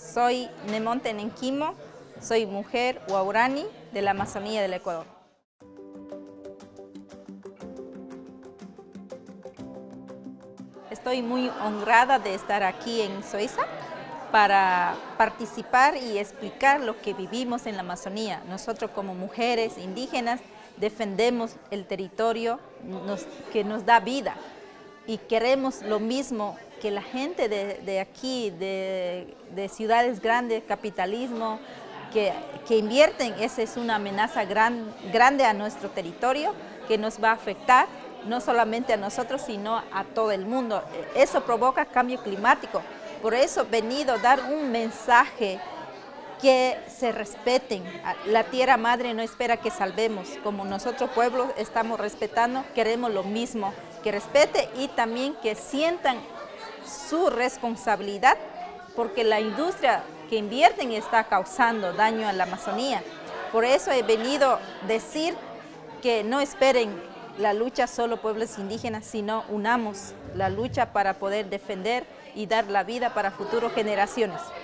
Soy Nemonte Nenquimo, soy mujer huaurani de la Amazonía del Ecuador. Estoy muy honrada de estar aquí en Suiza para participar y explicar lo que vivimos en la Amazonía. Nosotros como mujeres indígenas defendemos el territorio que nos da vida y queremos lo mismo que la gente de aquí, de ciudades grandes, capitalismo, que invierten. Esa es una amenaza grande a nuestro territorio que nos va a afectar no solamente a nosotros, sino a todo el mundo. Eso provoca cambio climático. Por eso he venido a dar un mensaje que se respeten. La tierra madre no espera que salvemos. Como nosotros pueblos estamos respetando, queremos lo mismo, que respete y también que sientan su responsabilidad, porque la industria que invierten está causando daño a la Amazonía. Por eso he venido a decir que no esperen la lucha solo pueblos indígenas, sino unamos la lucha para poder defender y dar la vida para futuras generaciones.